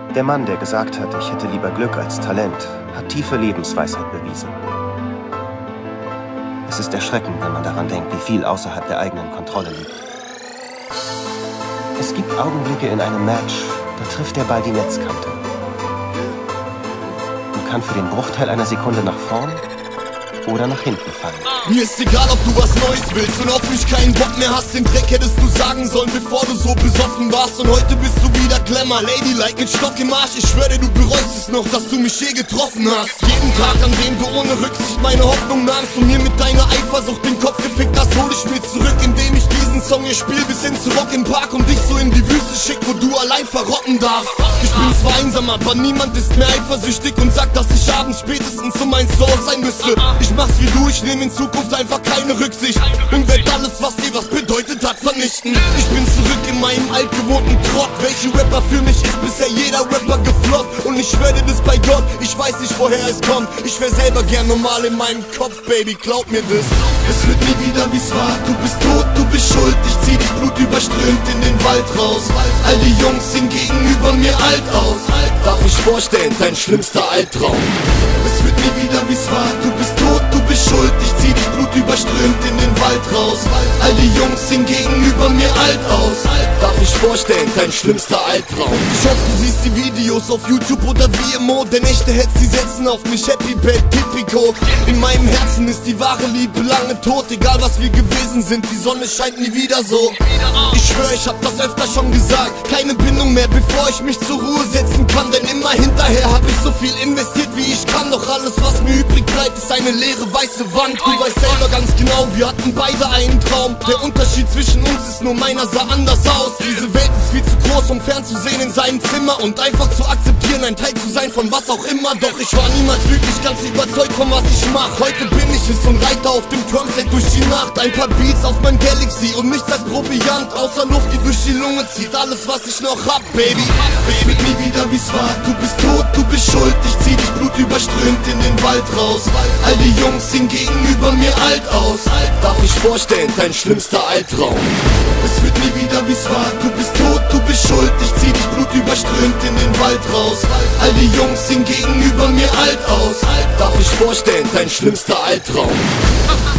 Der Mann, der gesagt hat, ich hätte lieber Glück als Talent, hat tiefe Lebensweisheit bewiesen. Es ist erschreckend, wenn man daran denkt, wie viel außerhalb der eigenen Kontrolle liegt. Es gibt Augenblicke in einem Match, da trifft der Ball die Netzkante und kann für den Bruchteil einer Sekunde nach vorn oder nach hinten fallen. Mir ist egal, ob du was Neues willst und auf mich keinen Bock mehr hast. Den Dreck hättest du sagen sollen, bevor du so besoffen warst. Und heute bist du wieder Glamour, Ladylike mit Stock im Arsch. Ich schwöre, du bereust es noch, dass du mich je getroffen hast. Jeden Tag, an dem du ohne Rücksicht meine Hoffnung nahmst und mir mit deiner Eifersucht den Kopf gefickt hast, hol ich mir zurück, indem ich diesen Song hier spiel bis hin zu Rock im Park und dich so in die Wüste schick, wo du allein verrotten darfst. Ich bin zwar einsam, aber niemand ist mehr eifersüchtig und sagt, dass ich abends spätestens um ein Soul sein müsste. Ich mach's wie du, ich nehm in Zukunft einfach keine Rücksicht und werd alles, was dir was bedeutet hat, vernichten. Ich bin zurück in meinem altgewohnten Trott. Welche Rapper für mich ist bisher jeder Rapper gefloppt. Und ich werde das bei Gott, ich weiß nicht, woher es kommt. Ich wär selber gern normal in meinem Kopf, Baby, glaub mir das. Es wird nie wieder wie's war, du bist tot, du bist schuld. Ich zieh dich blutüberströmt in den Wald raus. All die Jungs sehen gegenüber mir alt aus. Darf ich vorstellen, dein schlimmster Albtraum. Es wird nie wieder wie's war, du bist tot, du bist schuld. Ich zieh dich blutüberströmt in den Wald raus. All die Jungs sehen gegenüber mir alt aus. Darf ich vorstellen, dein schlimmster Albtraum. Ich hoffe, du siehst die Videos auf YouTube oder VMO, denn echte Heads, die setzen auf mich. Happy Bad, Typico. In meinem Herzen ist die wahre Liebe lange tot. Egal was wir gewesen sind, die Sonne scheint nie wieder so. Ich schwör, ich hab das öfter schon gesagt. Keine Bindung mehr, bevor ich mich zur Ruhe setzen kann. Denn immer hinterher hab ich so viel investiert, wie ich kann. Doch alles, was mir übrig bleibt, ist eine leere weiße Wand. Du weißt selber ganz genau, wir hatten beide einen Traum. Der Unterschied zwischen uns ist nur, meiner sah anders aus. Diese Welt ist viel zu groß, um fernzusehen in seinem Zimmer und einfach zu akzeptieren, ein Teil zu sein von was auch immer. Doch ich war niemals wirklich ganz überzeugt von was ich mach. Heute bin ich es und reite auf dem Drumset durch die Nacht. Ein paar Beats auf mein Galaxy und nichts als Proviant, außer Luft, die durch die Lunge zieht. Alles, was ich noch hab, Baby. Es wird nie wieder wie's war, du bist tot, du bist schuld. Ich zieh dich blutüberströmt in den Wald raus. All die Jungs sehen gegenüber mir alt aus. Darf ich vorstellen, dein schlimmster Albtraum. Es wird nie wieder wie's war, du bist tot, du bist schuld. Ich zieh dich blutüberströmt in den Wald raus. All die Jungs sehen gegenüber mir alt aus. Darf ich vorstellen, dein schlimmster Albtraum.